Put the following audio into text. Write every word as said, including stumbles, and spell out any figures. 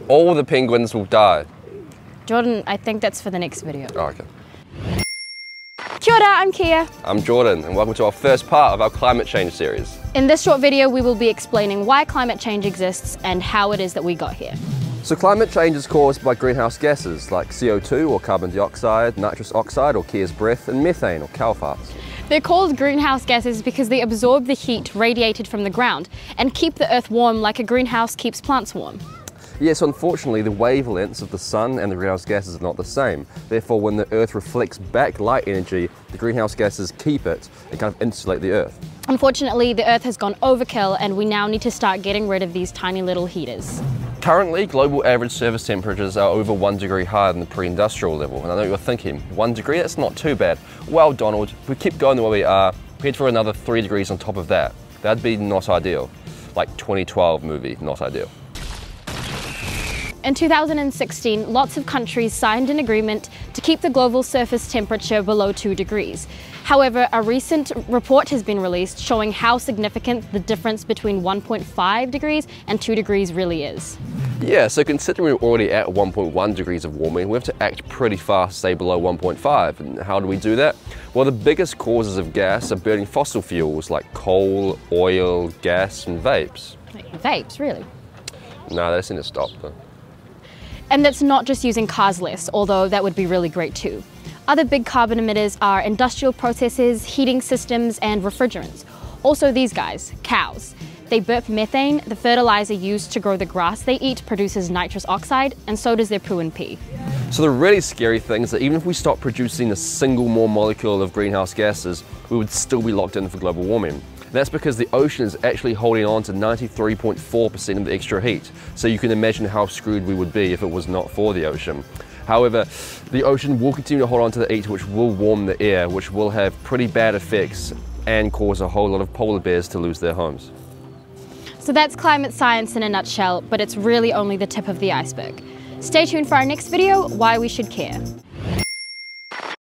all the penguins will die. Jordan, I think that's for the next video. Oh, okay. Kia ora, I'm Kia. I'm Jordan, and welcome to our first part of our climate change series. In this short video, we will be explaining why climate change exists and how it is that we got here. So climate change is caused by greenhouse gases like C O two or carbon dioxide, nitrous oxide or Kia's breath, and methane or cow farts. They're called greenhouse gases because they absorb the heat radiated from the ground and keep the earth warm like a greenhouse keeps plants warm. Yes, unfortunately, the wavelengths of the sun and the greenhouse gases are not the same. Therefore, when the earth reflects back light energy, the greenhouse gases keep it and kind of insulate the earth. Unfortunately, the earth has gone overkill and we now need to start getting rid of these tiny little heaters. Currently, global average surface temperatures are over one degree higher than the pre-industrial level. And I know you're thinking, one degree, that's not too bad. Well, Donald, if we keep going the way we are, we head for another three degrees on top of that. That'd be not ideal. Like twenty twelve movie, not ideal. In two thousand sixteen, lots of countries signed an agreement to keep the global surface temperature below two degrees. However, a recent report has been released showing how significant the difference between one point five degrees and two degrees really is. Yeah, so considering we're already at one point one degrees of warming, we have to act pretty fast to stay below one point five. And how do we do that? Well, the biggest causes of gas are burning fossil fuels like coal, oil, gas, and vapes. Vapes, really? No, that's in to stop though. And that's not just using cars less, although that would be really great too. Other big carbon emitters are industrial processes, heating systems, and refrigerants. Also these guys, cows. They burp methane, the fertilizer used to grow the grass they eat produces nitrous oxide, and so does their poo and pee. So the really scary thing is that even if we stop producing a single more molecule of greenhouse gases, we would still be locked in for global warming. That's because the ocean is actually holding on to ninety-three point four percent of the extra heat. So you can imagine how screwed we would be if it was not for the ocean. However, the ocean will continue to hold on to the heat, which will warm the air, which will have pretty bad effects and cause a whole lot of polar bears to lose their homes. So that's climate science in a nutshell, but it's really only the tip of the iceberg. Stay tuned for our next video, Why We Should Care.